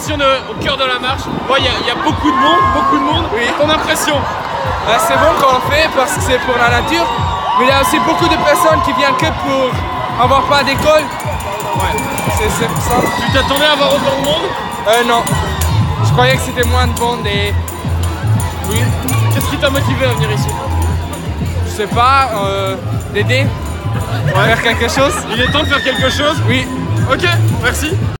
question au cœur de la marche. Il y a beaucoup de monde. Oui. Ton impression? C'est bon qu'on le fait parce que c'est pour la nature, mais il y a aussi beaucoup de personnes qui viennent que pour avoir pas d'école. Ouais. C'est pour ça. Tu t'attendais à voir autant de monde? Non. Je croyais que c'était moins de monde et... Oui. Qu'est-ce qui t'a motivé à venir ici? Je sais pas, d'aider, faire quelque chose. Il est temps de faire quelque chose? Oui. Ok, merci.